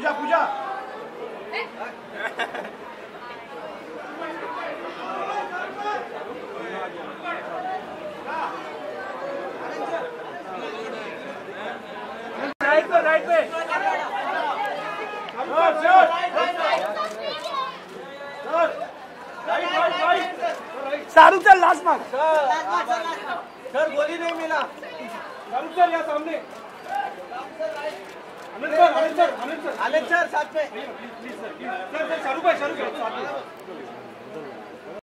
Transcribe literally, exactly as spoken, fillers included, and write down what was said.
पूजा पूजा right पे right पे Shahrukh sir last mark sir गोली नहीं मिला शाहरुख सर यहाँ सामने Anil sir Anil sir Anil sir Anil sir साथ में please please sir sir Shahrukh भाई शाहरुख भाई